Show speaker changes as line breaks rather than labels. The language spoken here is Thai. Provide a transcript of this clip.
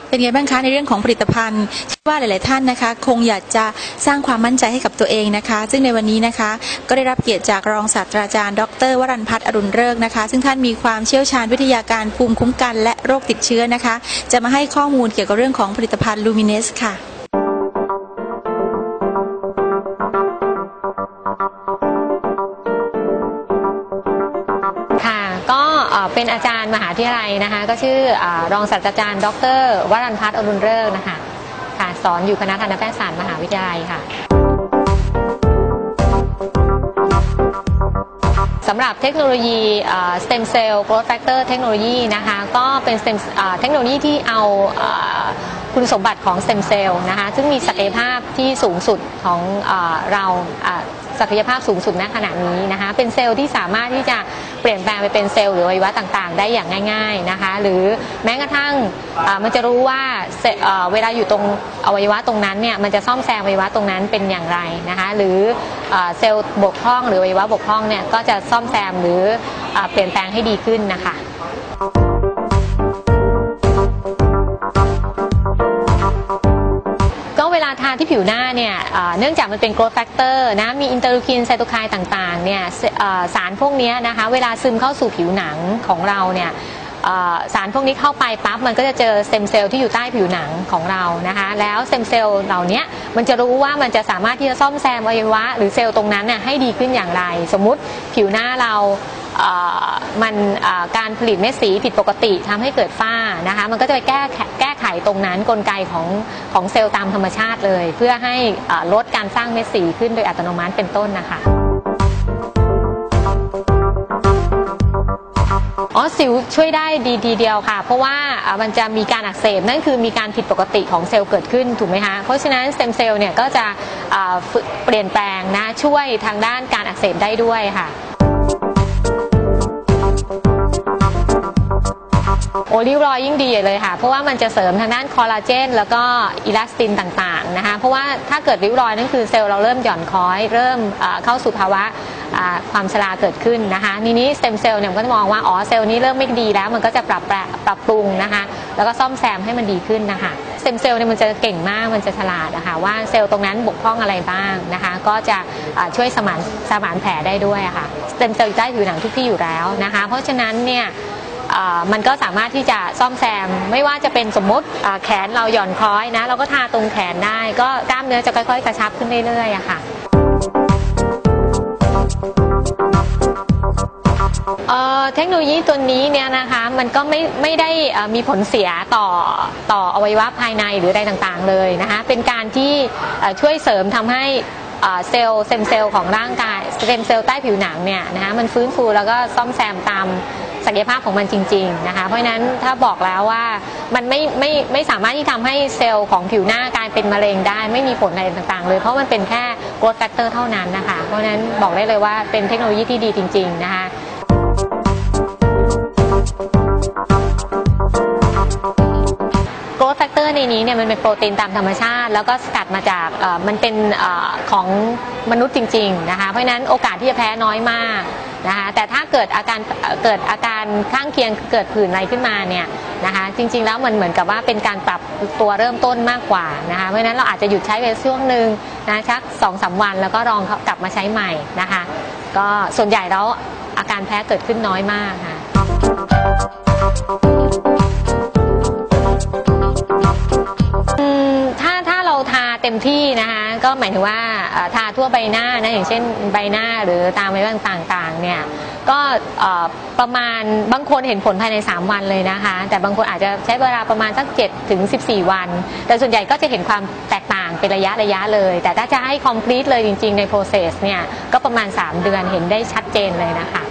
เป็นไงบ้างคะในเรื่องของผลิตภัณฑ์เชื่อว่าหลายๆท่านนะคะคงอยากจะสร้างความมั่นใจให้กับตัวเองนะคะซึ่งในวันนี้นะคะก็ได้รับเกียรติจากรองศาสตราจารย์ดร.วรัญพัฒน์อรุณฤกษ์นะคะซึ่งท่านมีความเชี่ยวชาญวิทยาการภูมิคุ้มกันและโรคติดเชื้อนะคะจะมาให้ข้อมูลเกี่ยวกับเรื่องของผลิตภัณฑ์ลูมิเนสค่ะ
เป็นอาจารย์มหาวิทยาลัยนะคะก็ชื่อรองศาสตราจารย์ดร.วรัญพัฒน์อรุณฤกษ์นะคะค่ะสอนอยู่คณะทันตแพทยศาสตร์มหาวิทยาลัยค่ะสำหรับเทคโนโลยี Stem Cell Growth Factor เทคโนโลยีนะคะก็เป็นเทคโนโลยีที่เอาคุณสมบัติของ Stem Cell นะคะซึ่งมีศักยภาพที่สูงสุดของเราศักยภาพสูงสุดณขณะนี้นะคะเป็นเซลล์ที่สามารถที่จะเปลี่ยนแปลงไปเป็นเซลล์หรืออวัยวะต่างๆได้อย่างง่ายๆนะคะหรือแม้กระทั่งมันจะรู้ว่าเวลาอยู่ตรงอวัยวะตรงนั้นเนี่ยมันจะซ่อมแซมอวัยวะตรงนั้นเป็นอย่างไรนะคะหรือเซลล์บกพร่องหรืออวัยวะบกพร่องเนี่ยก็จะซ่อมแซมหรือเปลี่ยนแปลงให้ดีขึ้นนะคะเวลาทาที่ผิวหน้าเนี่ยเนื่องจากมันเป็น growth factor นะมีอินเตอร์ลูคินไซโตไคน์ต่างๆเนี่ยสารพวกนี้นะคะเวลาซึมเข้าสู่ผิวหนังของเราเนี่ยสารพวกนี้เข้าไปปั๊บมันก็จะเจอสเต็มเซลล์ที่อยู่ใต้ผิวหนังของเรานะคะแล้วสเต็มเซลล์เหล่านี้มันจะรู้ว่ามันจะสามารถที่จะซ่อมแซมอวัยวะหรือเซลล์ตรงนั้นน่ะให้ดีขึ้นอย่างไรสมมุติผิวหน้าเรามันการผลิตเม็ดสีผิดปกติทำให้เกิดฝ้านะคะมันก็จะไปแก้ไขตรงนั้นกลไกของเซลล์ตามธรรมชาติเลยเพื่อให้ลดการสร้างเม็ดสีขึ้นโดยอัตโนมัติเป็นต้นนะคะสิวช่วยได้ดีทีเดียวค่ะเพราะว่ามันจะมีการอักเสบนั่นคือมีการผิดปกติของเซลล์เกิดขึ้นถูกไหมคะเพราะฉะนั้นสเต็มเซลล์เนี่ยก็จะเปลี่ยนแปลงนะช่วยทางด้านการอักเสบได้ด้วยค่ะริ้วรอยยิ่งดีเลยค่ะเพราะว่ามันจะเสริมทางด้านคอลลาเจนแล้วก็อิลาสตินต่างๆนะคะเพราะว่าถ้าเกิดริ้วรอยนั่นคือเซลล์เราเริ่มหย่อนคล้อยเริ่มเข้าสู่ภาวะความชราเกิดขึ้นนะคะนี้สเต็มเซลล์เนี่ยก็จะมองว่าเซลล์นี้เริ่มไม่ดีแล้วมันก็จะปรับปรุงนะคะแล้วก็ซ่อมแซมให้มันดีขึ้นนะคะสเต็มเซลล์เนี่ยมันจะเก่งมากมันจะฉลาดนะคะว่าเซลล์ตรงนั้นบกพร่องอะไรบ้างนะคะก็จะช่วยสมานแผลได้ด้วยค่ะสเต็มเซลล์ใต้ผิวหนังทุกที่อยู่แล้วนะคะเพราะฉะนั้นเนี่ยมันก็สามารถที่จะซ่อมแซมไม่ว่าจะเป็นสมมติแขนเราหย่อนคล้อยนะเราก็ทาตรงแขนได้ก็กล้ามเนื้อจะค่อยๆกระชับขึ้นเรื่อยๆอะค่ะเทคโนโลยีตัวนี้เนี่ยนะคะมันก็ไม่ได้มีผลเสียต่ออวัยวะภายในหรืออะไรต่างๆเลยนะคะเป็นการที่ช่วยเสริมทำให้เซลล์เซลล์ของร่างกายสเต็มเซลล์ใต้ผิวหนังเนี่ยนะคะมันฟื้นฟูแล้วก็ซ่อมแซมตามศักยภาพของมันจริงๆนะคะเพราะฉะนั้นถ้าบอกแล้วว่ามันไม่สามารถที่ทำให้เซลล์ของผิวหน้ากลายเป็นมะเร็งได้ไม่มีผลอะไรต่างๆเลยเพราะมันเป็นแค่ growth factor เท่านั้นนะคะเพราะฉะนั้นบอกได้เลยว่าเป็นเทคโนโลยีที่ดีจริงๆนะคะgrowth factor ในนี้เนี่ยมันเป็นโปรตีนตามธรรมชาติแล้วก็สกัดมาจากมันเป็นของมนุษย์จริงๆนะคะเพราะฉะนั้นโอกาสที่จะแพ้น้อยมากนะคะแต่ถ้าเกิดอาการข้างเคียงเกิดผื่นอะไรขึ้นมาเนี่ยนะคะจริงๆแล้วมันเหมือนกับว่าเป็นการปรับตัวเริ่มต้นมากกว่านะคะเพราะฉะนั้นเราอาจจะหยุดใช้ไปช่วงหนึ่งนะสัก 2-3 วันแล้วก็ลองกลับมาใช้ใหม่นะคะก็ส่วนใหญ่แล้วอาการแพ้เกิดขึ้นน้อยมากค่ะถ้าเราทาเต็มที่นะคะก็หมายถึงว่าทาทั่วใบหน้านะอย่างเช่นใบหน้าหรือตามอวัยวะต่างๆเนี่ยก็ประมาณบางคนเห็นผลภายใน3 วันเลยนะคะแต่บางคนอาจจะใช้เวลาประมาณสัก7-14 วันแต่ส่วนใหญ่ก็จะเห็นความแตกต่างเป็นระยะเลยแต่ถ้าจะให้ complete เลยจริงๆใน process เนี่ยก็ประมาณ3 เดือนเห็นได้ชัดเจนเลยนะคะ